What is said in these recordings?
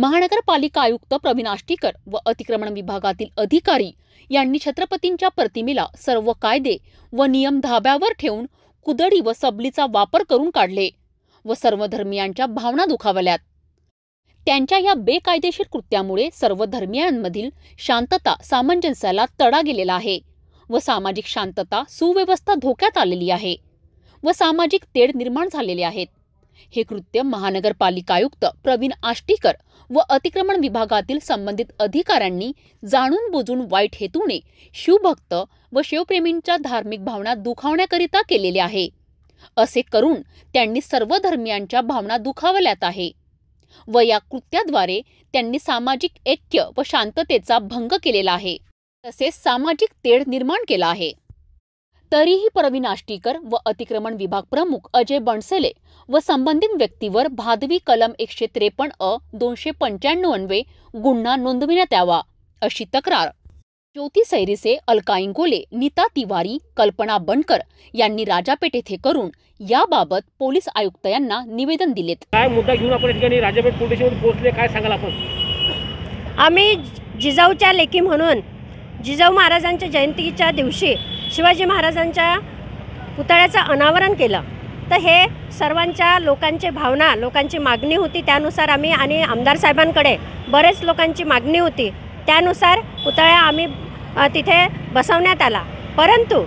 महानगरपालिका आयुक्त प्रवीण आष्टीकर व अतिक्रमण विभागातील अधिकारी यांनी छत्रपतींच्या प्रतिमेला सर्व कायदे व नियम धाब्यावर ठेवून कुदळी व सबलीचा वापर करून काढले व सर्व धर्मियांच्या भावना दुखावल्यात। त्यांच्या या बेकायदेशीर कृत्यामुळे सर्व धर्मियांमधील शांतता सामंजस्याला तडा गेलेला आहे व सामाजिक शांतता सुव्यवस्था धोक्यात आलेली आहे व सामाजिक तेढ निर्माण झालेले आहेत। हे कृत्य महानगरपालिका आयुक्त प्रवीण आष्टीकर व अतिक्रमण विभागातील संबंधित अधिकाऱ्यांनी जाणून बुजून वाईट हेतूने शिवभक्त व शिवप्रेमींच्या धार्मिक भावना दुखावण्याकरिता केलेले आहे। असे करून त्यांनी सर्व धर्मियांच्या भावना दुखावल्यात आहे व या कृत्याद्वारे त्यांनी सामाजिक ऐक्य व शांततेचा भंग केलेला आहे, तसेच सामाजिक तेढ निर्माण केला आहे। तरीही प्रवीण आष्टीकर व अतिक्रमण विभाग प्रमुख अजय बनसेले व संबंधित व्यक्तीवर भादवी कलम 153 295 अन्वये गुन्हा नोंदविण्यात यावा अशी तक्रार ज्योती सैरिसे, अलका इंगोले, नीता तिवारी, कल्पना बनकर यांनी राजापेठ येथे करून याबाबत पोलीस आयुक्त यांना निवेदन दिलेत। काय मुद्दा घेऊन आपण ठिकाणी राजापेठ पोलीस स्टेशनवर पोहोचले, काय सांगाल आपण? आम्ही जिजाऊच्या लेकी म्हणून जिजाऊ महाराजांच्या जयंतीच्या दिवशी शिवाजी महाराजांच्या पुतळ्याचं अनावरण केलं। तर हे सर्वांच्या लोकांची भावना, लोकांची मागणी होती, त्यानुसार आम्ही आणि आमदार साहेबांकडे बरेच लोकांची मागणी होती, त्यानुसार पुतळा आम्ही तिथे बसवण्यात आला। परंतु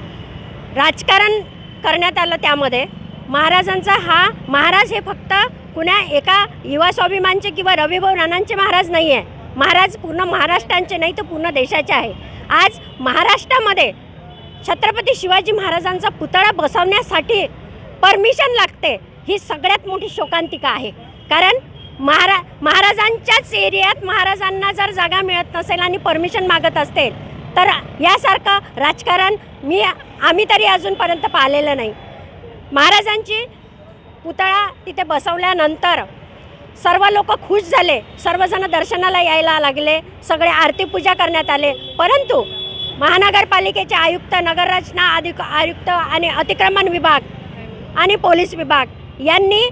राजकारण करण्यात आलं। त्यामध्ये महाराजांचा महाराज हे फक्त कुण्या एका युवा स्वाभिमानचे किंवा रविभाऊ राणांचे महाराज नाही आहे। महाराज पूर्ण महाराष्ट्राचे नाही तर पूर्ण देशाचे आहे। आज महाराष्ट्रामध्ये छत्रपती शिवाजी महाराजांचा पुतळा बसवण्यासाठी परमिशन लागते, ही सगळ्यात मोठी शोकांतिका आहे। कारण महाराजांच्याच एरियात महाराजांना जर जागा मिळत नसेल आणि परमिशन मागत असतील तर यासारखं राजकारण आम्ही तरी अजूनपर्यंत पाहिलेलं नाही। महाराजांची पुतळा तिथे बसवल्यानंतर सर्व लोक खुश झाले, सर्वजण दर्शनाला यायला लागले, सगळे आरती पूजा करण्यात आले। परंतु महानगरपालिकेचे आयुक्त, नगररचना आयुक्त आणि अतिक्रमण विभाग आणि पोलीस विभाग यांनी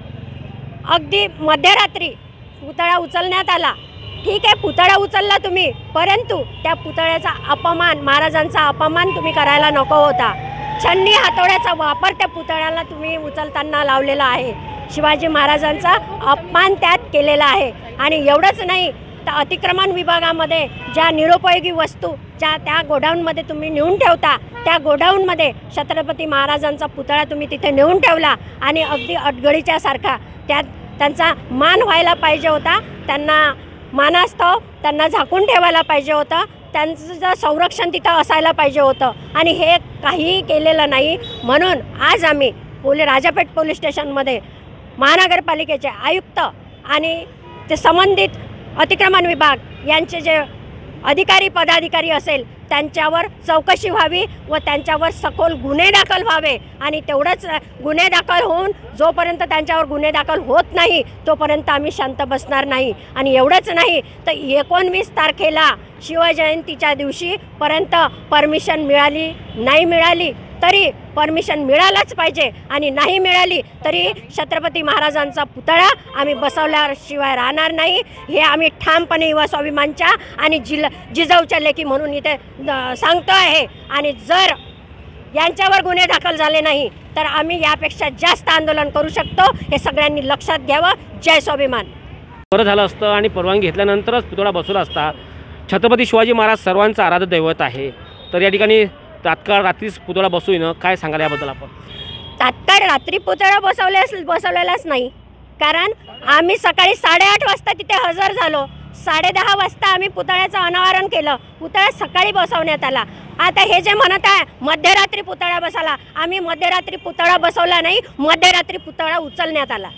अगदी मध्यरात्री पुतळा उचलण्यात आला। ठीक आहे, पुतळा उचलला तुम्ही, परंतु त्या पुतळ्याचा अपमान, महाराजांचा अपमान तुम्ही करायला नको होता। छन्नी हातोड्याचा वापर त्या पुतळ्याला तुम्ही उचलताना लावलेला आहे। शिवाजी महाराजांचा अपमान त्यात केलेला आहे। आणि एवढंच नाही तर अतिक्रमण विभागामध्ये ज्या निरुपयोगी वस्तू ज्या त्या गोडाऊनमध्ये तुम्ही नेऊन ठेवता, त्या गोडाऊनमध्ये छत्रपती महाराजांचा पुतळा तुम्ही तिथे नेऊन ठेवला आणि अगदी अडगळीच्या सारखा त्यांचा मान व्हायला पाहिजे होता, त्यांना मानास्तव त्यांना झाकून ठेवायला पाहिजे होतं, त्यांचं संरक्षण तिथं असायला पाहिजे होतं आणि हे काहीही केलेलं नाही। म्हणून आज आम्ही राजापेठ पोलीस स्टेशनमध्ये महानगरपालिकेचे आयुक्त आणि ते संबंधित अतिक्रमण विभाग यांचे जे अधिकारी पदाधिकारी असेल त्यांच्यावर चौकशी व्हावी व त्यांच्यावर सखोल गुन्हे दाखल व्हावे। आणि तेवढंच गुन्हे दाखल होऊन जोपर्यंत त्यांच्यावर गुन्हे दाखल होत नाही तोपर्यंत आम्ही शांत बसणार नाही। आणि एवढंच नाही तर 19 तारखेला शिवजयंतीच्या दिवशी पर्यंत परमिशन मिळाली नाही मिळाली तरी परमिशन मिळालंच पाहिजे आणि नाही मिळाली तरी छत्रपती महाराजांचा पुतळा आम्ही बसवल्याशिवाय राहणार नाही। हे आम्ही ठामपणे युवा स्वाभिमानच्या आणि जिजाऊच्या लेकी म्हणून इथे सांगतो आहे। आणि जर यांच्यावर गुन्हे दाखल झाले नाही तर आम्ही यापेक्षा जास्त आंदोलन करू शकतो, हे सगळ्यांनी लक्षात घ्यावं। जय स्वाभिमान। बरं झालं असतं आणि परवानगी घेतल्यानंतरच पुतळा बसवला असता। छत्रपती शिवाजी महाराज सर्वांचा आराध्य दैवत आहे, तर या ठिकाणी तात्काळ रात्रीच पुतळा बसवून काय सांगाल याबद्दल आपण? तात्काळ रात्री पुतळा बसवलेलाच नाही, कारण आम्ही सकाळी 8:30 वाजता तिथे हजर झालो। 10:30 वाजता आम्ही पुतळ्याचं अनावरण केलं, पुतळा सकाळी बसवण्यात आला। आता हे जे म्हणत आहे मध्यरात्री पुतळा बसवला, आम्ही मध्यरात्री पुतळा बसवला नाही, मध्यरात्री पुतळा उचलण्यात आला।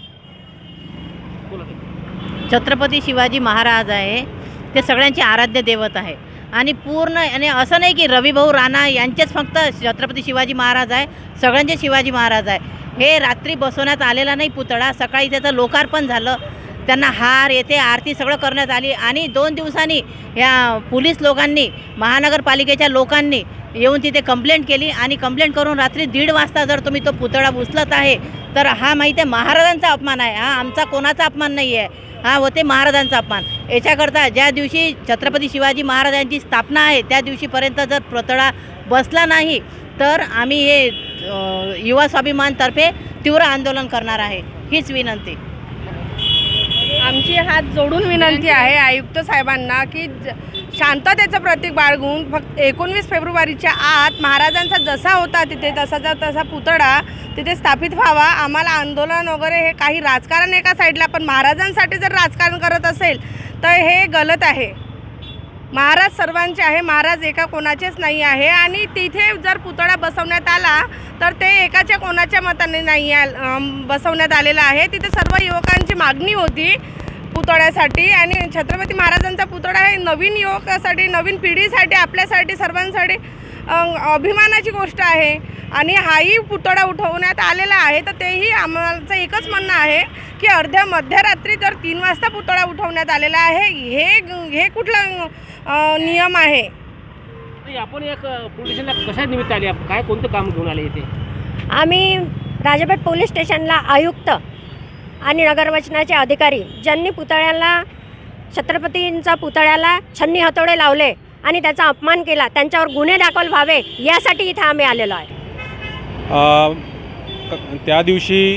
छत्रपती शिवाजी महाराज आहे ते सगळ्यांचे आराध्य दैवत आहे आणि पूर्ण आणि असं नाही की रविभाऊ राणा यांचेच फक्त छत्रपती शिवाजी महाराज आहे, सगळ्यांचे शिवाजी महाराज आहे। हे रात्री बसवण्यात आलेला नाही पुतळा, सकाळी त्याचं लोकार्पण झालं, त्यांना हार येथे आरती सगळं करण्यात आली। आणि 2 दिवसांनी या पोलीस लोकांनी, महानगरपालिकेच्या लोकांनी येऊन तिथे कंप्लेंट केली आणि कंप्लेंट करून रात्री 1:30 वाजता जर तुम्ही तो पुतळा उचलत आहे तर हा माहिती आहे महाराजांचा अपमान आहे, हा आमचा कोणाचा अपमान नाही आहे। हा होते महाराजांचा अपमान। याच्याकरता ज्या दिवशी छत्रपती शिवाजी महाराजांची स्थापना आहे त्या दिवशीपर्यंत जर पुतळा बसला नाही तर आम्ही हे युवा स्वाभिमानतर्फे तीव्र आंदोलन करणार आहे, हीच विनंती। आमची हात जोडून विनंती आहे आयुक्त साहेबांना की शांततेचं प्रतीक बाळगून फक्त 19 फेब्रुवारीच्या आत महाराजांचा जसा होता तिथे तसा पुतळा तिथे स्थापित व्हावा। आम्हाला आंदोलन वगैरे हे काही राजकारण एका साईडला, पण महाराजांसाठी जर राजकारण करत असेल तर हे गलत आहे। महाराज सर्वांचे आहे, महाराज एका कोणाचेच नाही आहे आणि तिथे जर पुतळा बसवण्यात आला तर ते एकाच्या कोणाच्या मताने नाही बसवण्यात आलेला आहे। तिथे सर्व युवकांची मागणी होती पुतळ्यासाठी आणि छत्रपती महाराजांचा पुतळा हे नवीन युवकासाठी, नवीन पिढीसाठी, आपल्यासाठी, सर्वांसाठी अभिमानाची गोष्ट आहे आणि हाही पुतळा उठवण्यात आलेला आहे। तर तेही आम्हाला एकच म्हणणं आहे की मध्यरात्री जर 3 वाजता पुतळा उठवण्यात आलेला आहे, हे कुठला नियम आहे? आपण एक पोलीस स्टेशनला कशा निमित्त आले, काय कोणतं काम घेऊन आले इथे? आम्ही राजापेठ पोलीस स्टेशनला आयुक्त आणि नगरवचनाचे अधिकारी ज्यांनी छत्रपतींचा पुतळ्याला छन्नी हतोडे लावले आणि त्याचा अपमान केला त्यांच्यावर गुन्हे दाखल व्हावे यासाठी इथे आम्ही आलेलो आहे। त्या दिवशी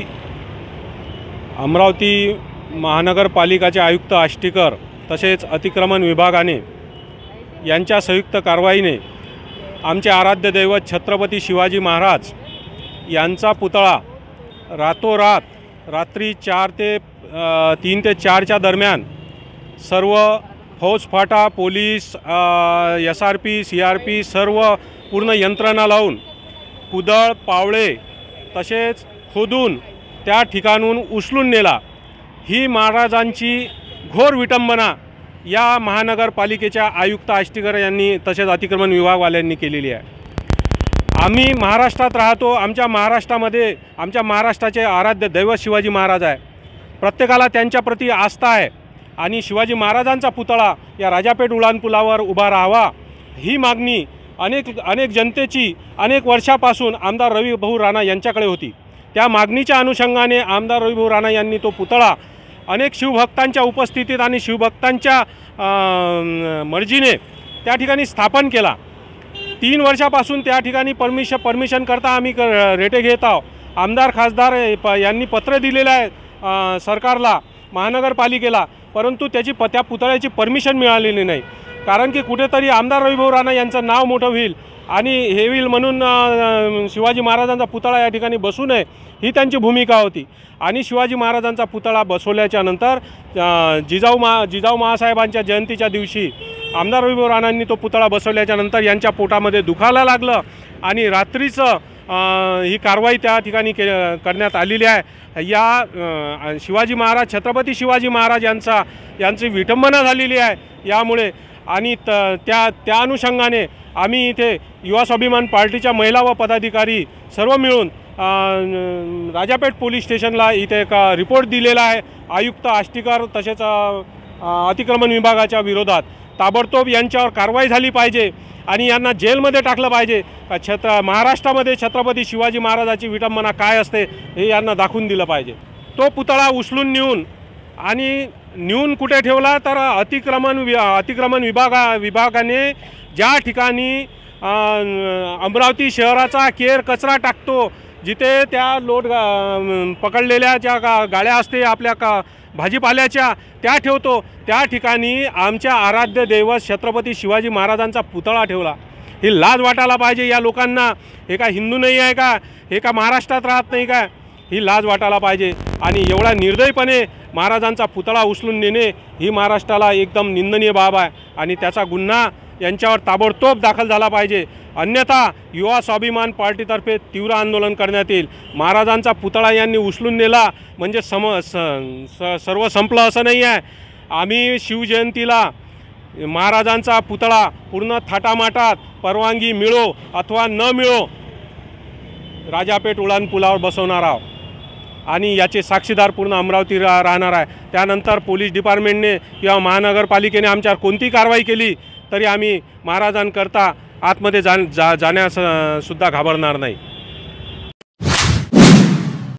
अमरावती महानगरपालिकाचे आयुक्त आष्टीकर तसेच अतिक्रमण विभागाने यांच्या संयुक्त कारवाईने आमचे आराध्य दैवत छत्रपती शिवाजी महाराज यांचा पुतळा रातोरात रात्री 3 ते 4च्या दरम्यान सर्व फौजफाटा, पोलीस, SRP, CRP सर्व पूर्ण यंत्रणा लावून कुदळ, पावळे तसेच खोदून त्या ठिकाणून उचलून नेला। ही महाराजांची घोर विटंबना या महानगरपालिकेच्या आयुक्त आष्टीकर यांनी तसेच अतिक्रमण विभागवाल्यांनी केलेली आहे। आम्ही महाराष्ट्रात राहतो, आमच्या महाराष्ट्रामध्ये आमच्या महाराष्ट्राचे आराध्य दैवत शिवाजी महाराज आहे। प्रत्येकाला त्यांच्याप्रती आस्था आहे आणि शिवाजी महाराजांचा पुतळा या राजापेठ उड्डाणपुलावर उभा राहावा ही मागणी अनेक जनतेची अनेक वर्षापासून आमदार रविभाऊ राणा यांच्याकडे होती। त्या मागणीच्या अनुषंगाने आमदार रविभाऊ राणा यांनी तो पुतळा अनेक शिवभक्तांच्या उपस्थितीत आणि शिवभक्तांच्या मर्जीने त्या ठिकाणी स्थापन केला। 3 वर्षापासून त्या ठिकाणी परमिशन करता आम्ही रेटे घेत आहोत। आमदार खासदार यांनी पत्र दिलेलं आहे सरकारला, महानगरपालिकेला, परंतु त्या पुतळ्याची परमिशन मिळालेली नाही। कारण की कुठेतरी आमदार रविभाऊ राणा यांचं नाव मोठं होईल आणि हे होईल म्हणून शिवाजी महाराजांचा पुतळा या ठिकाणी बसू नये ही त्यांची भूमिका होती। आणि शिवाजी महाराजांचा पुतळा बसवल्याच्या नंतर जिजाऊ महासाहेबांच्या जयंतीच्या दिवशी आमदार रविभाऊ राणांनी तो पुतळा बसवल्याच्या नंतर यांच्या पोटामध्ये दुखायला लागलं आणि रात्रीचं ही कारवाई त्या ठिकाणी करण्यात आलेली आहे। या शिवाजी महाराज, छत्रपती शिवाजी महाराज यांची विटंबना झालेली आहे यामुळे। आणि त्या अनुषंगाने आम्ही इथे युवा स्वाभिमान पार्टीच्या महिला व पदाधिकारी सर्व मिळून राजापेठ पोलीस स्टेशनला इथे एक रिपोर्ट दिलेला आहे आयुक्त आष्टीकर तसेच अतिक्रमण विभागाच्या विरोधात। ताबडतोब यांच्यावर कारवाई झाली पाहिजे आणि यांना जेलमध्ये टाकलं पाहिजे। महाराष्ट्रामध्ये छत्रपती शिवाजी महाराजाची विटंबना काय असते हे यांना दाखवून दिलं पाहिजे। तो पुतळा उचलून नेऊन कुठे ठेवला तर अतिक्रमण विभागाने ज्या ठिकाणी अमरावती शहराचा केर कचरा टाकतो, जिथे त्या पकडलेल्या ज्या गाड्या असते आपल्या भाजीपाल्याच्या त्या ठेवतो, त्या ठिकाणी आमच्या आराध्य दैवत छत्रपती शिवाजी महाराजांचा पुतळा ठेवला। ही लाज वाटायला पाहिजे या लोकांना। हे का हिंदू नाही आहे का? हे का महाराष्ट्रात राहत नाही का? ही लाज वाटायला पाहिजे। आणि एवढा निर्दयपणे महाराजांचा पुतळा उचलून नेणे ही महाराष्ट्राला एकदम निंदनीय बाब आहे आणि त्याचा गुन्हा यांच्यावर ताबडतोब दाखल झाला पाहिजे। अन्यथा युवा स्वाभिमान पार्टीतर्फे तीव्र आंदोलन करण्यात येईल। महाराजांचा पुतळा यांनी उचलून नेला म्हणजे सर्व संपलं असं नाही आहे। आम्ही शिवजयंतीला महाराजांचा पुतळा पूर्ण थाटामाटात परवानगी मिळो अथवा न मिळो राजापेठ उड्डाणपुलावर बसवणार आहोत आणि याचे साक्षीदार पूर्ण अमरावती राहणार आहे। त्यानंतर पोलीस डिपार्टमेंटने किंवा महानगरपालिकेने आमच्यावर कोणती कारवाई केली तरी आम्ही महाराजांकरता आतमध्ये जाण्यास सुद्धा घाबरणार नाही।